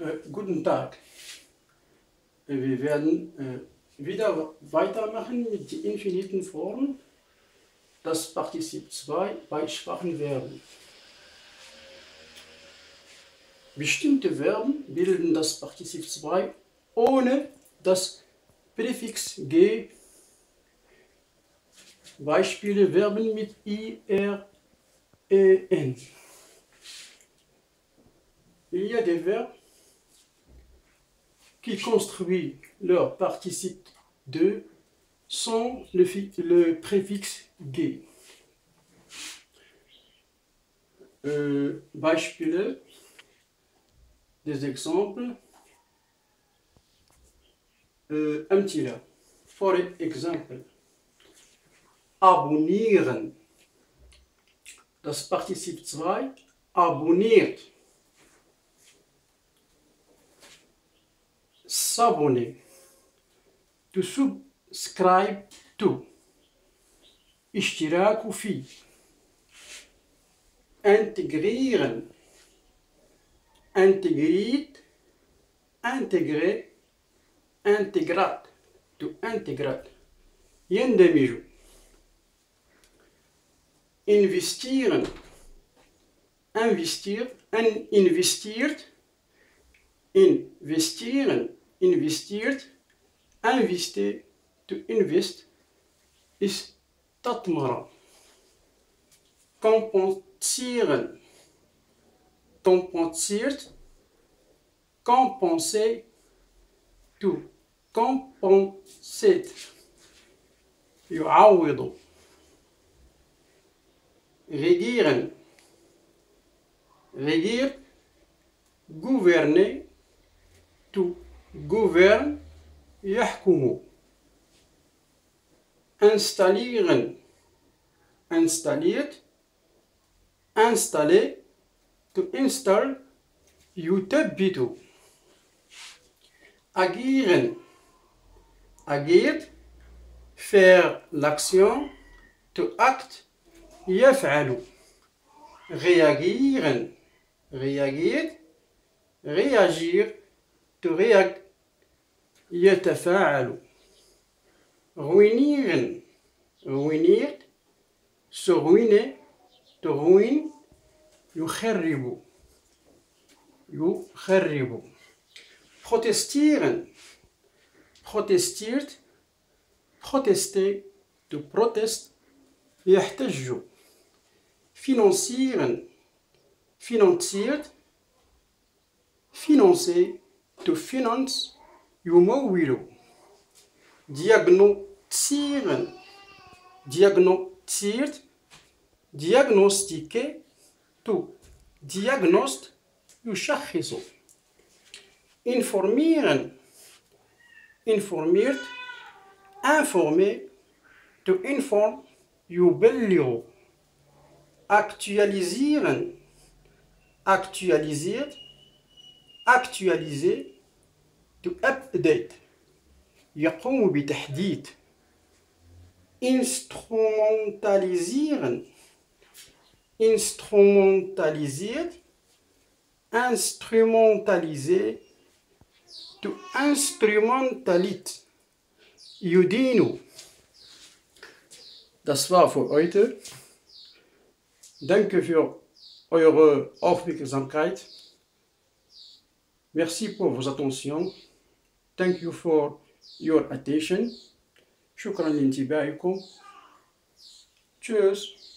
Guten Tag. Wir werden wieder weitermachen mit den infiniten Formen, das Partizip 2 bei schwachen Verben. Bestimmte Verben bilden das Partizip 2 ohne das Präfix G. Beispiele Verben mit I, R, E, N. Il y a des verbes qui construisent leur participe 2 sans le préfixe G. Beispiele, des exemples. أمثلة. For example, abonnieren. Das Partizip 2 abonniert. S'abonner. To subscribe to. اشتراك في. Integrieren. Integriert. Intégrer. Intégrat. To intégrat. يندمج. Investieren. Investir. Investiert. Investieren. Investiert. Invester. To invest. استثمر. Kompensieren. Kompensiert. Compenser. To compensate. يعوض. Regieren. Regiert. Gouverner. To gouverne. يحكم. Installieren. Installiert. Installer. To install. يثبت. Agieren. Agiert. Faire l'action. To act. يفعل. Reagieren. Reagiert. Réagir. To react. يتفاعل. Ruinieren. Ruiniert. Se ruiner. To ruin. يخرب. يخرب. Protestieren. Protestiert. Protester. To protest. يحتج. Financieren. Finanziert. Financer. To finance. يمول. Diagnostizieren. Diagnostiziert. Diagnostiquer. To diagnost. يشخص. Informieren. Informiert. Informer. To inform. يبلغ. Aktualisieren. Aktualisiert. Actualiser. To update. يقوم بتحديث. Instrumentalisieren. Instrumentalisiert. Instrumentaliser. To instrumentalite. يدين. Das war für heute. Danke für eure Aufmerksamkeit. Merci pour vos attentions. Thank you for your attention. شكرا لانتباهكم. Tschüss.